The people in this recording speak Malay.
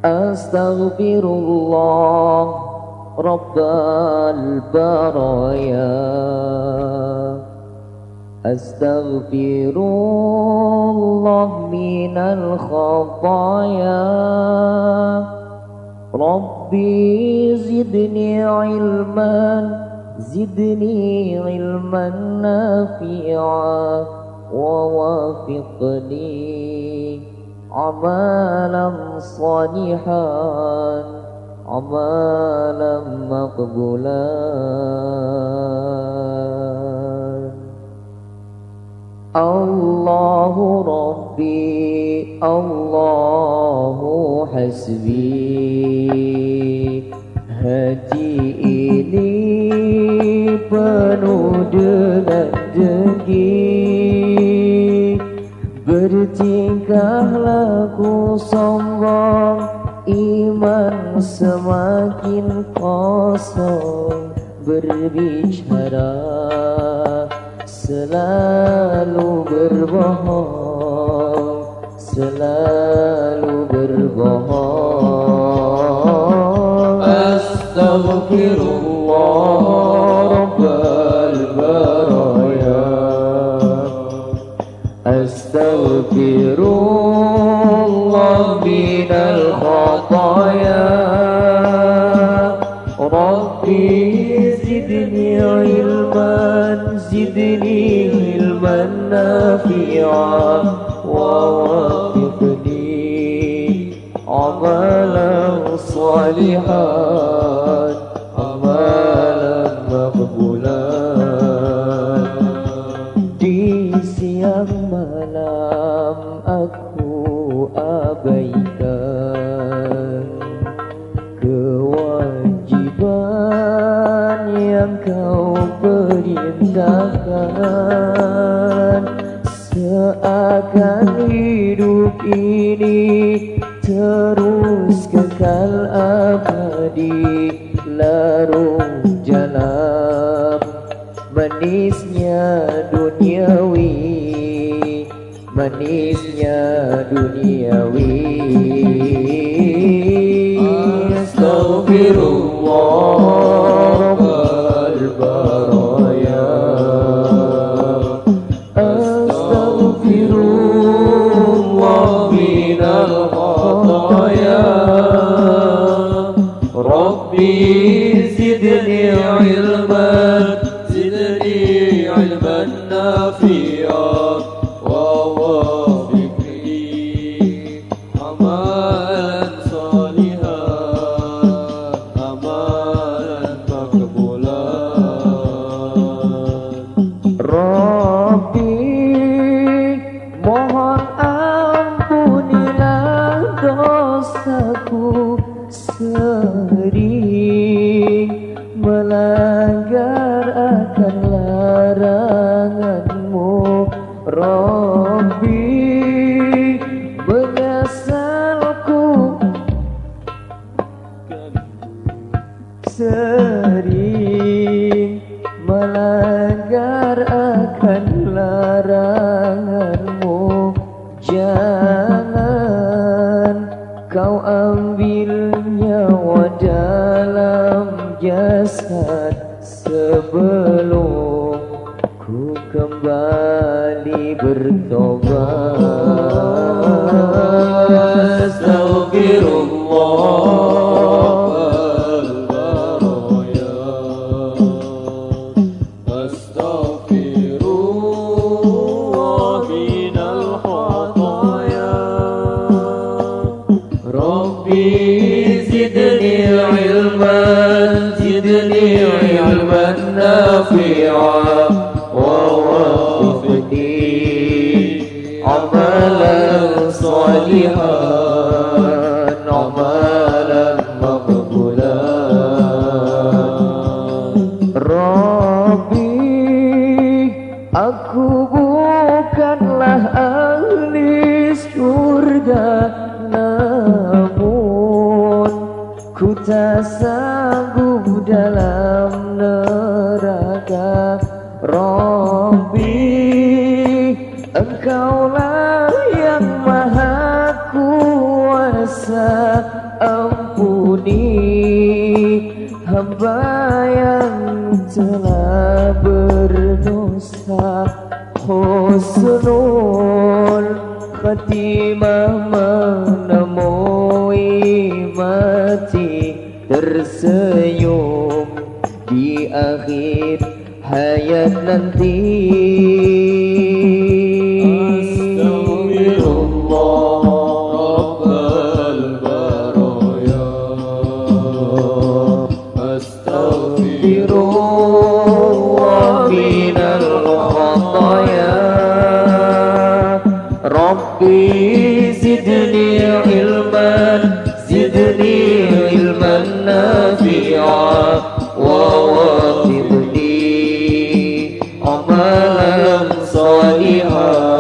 Astaghfirullah Rabbal baraya. Astaghfirullah minal khataya. Rabbi zidni ilman, zidni ilman nafi'a, wa wafiqni amalan salihan, amalan maqbulan. Allahu Rabbi, Allahu hasbi. Hati ini penuh dengan dengki, bertingkah laku sombong, iman semakin kosong, berbicara selalu berbohong, selalu berbohong. Astaghfirullah Rabbal baraya. Astaghfirullah minal khataya. Rabbi zidni ilman, zidni ilman nafi'a, wa wafiqni amalan salihan, amalan maqbulan. Di siang malam aku abaikan kewajiban yang kau perintahkan, seakan hidup ini terus kekal abadi, larut dalam manisnya duniawi, manisnya duniawi. Astaghfirullah Rabbal baraya. Astaghfirullah minal khataya. Rabbi zidni ilman, zidni ilman nafi'a, wa wafiqni amalan salihan, amalan maqbulan. Rabbi mohon ampunilah dosaku, sering melanggar akan laranganmu. Rabbi menyesalku sering melanggar akan laranganmu. Jangan kau ambil nyawa dalam jasad sebelum ku kembali bertobat. Astaghfirullah al-baraya. Astaghfirullah minal khataya. Rabbi zidni ilman, zidni ilman nafi'a, wa wafiqni amalan salihan, amalan maqbulan. Rabbi, aku bukanlah ahli surga, namun ku tak sanggup dalam neraka. Rabbi, Engkaulah yang maha kuasa, husnul khatimah menemui mati tersenyum di akhir hayat nanti. Astaghfirullah minal khataya Rabbi zidni ilman nafi'a wa wafidni amalan salihah